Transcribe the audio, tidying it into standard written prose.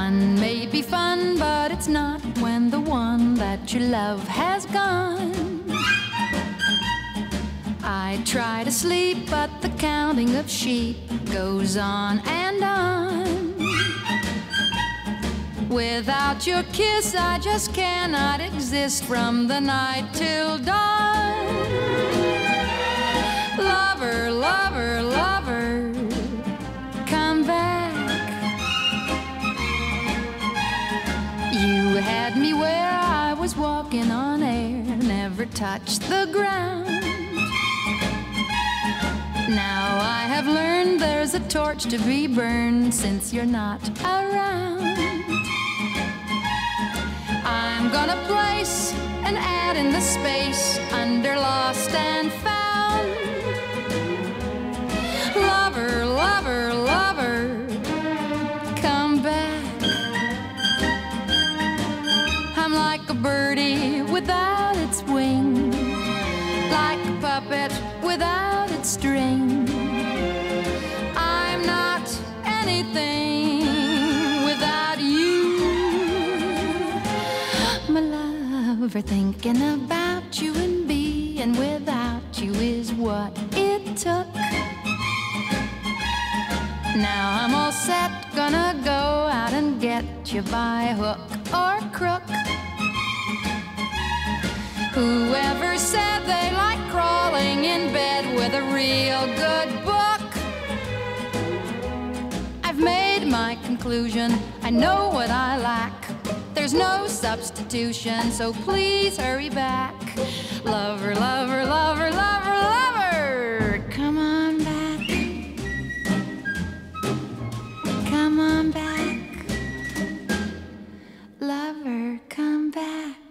Fun may be fun, but it's not when the one that you love has gone. I try to sleep, but the counting of sheep goes on and on. Without your kiss, I just cannot exist from the night till dawn. Lover, lover, lover, come back. You had me where I was walking on air, never touched the ground. Now I have learned there's a torch to be burned since you're not around. I'm gonna place an ad in the space under lost and found. Lover, lover, lover, come back. I'm like a birdie without its wing, like a puppet without its string. I'm not anything without you. My lover, thinking about you and being without you is what it took. Now I'm all set, gonna go out and get you by hook or crook. Whoever said they like crawling in bed with a real good book? I've made my conclusion, I know what I lack. There's no substitution, so please hurry back. Lover, lover, lover, lover, lover, come on back. Come on back. Lover, come back.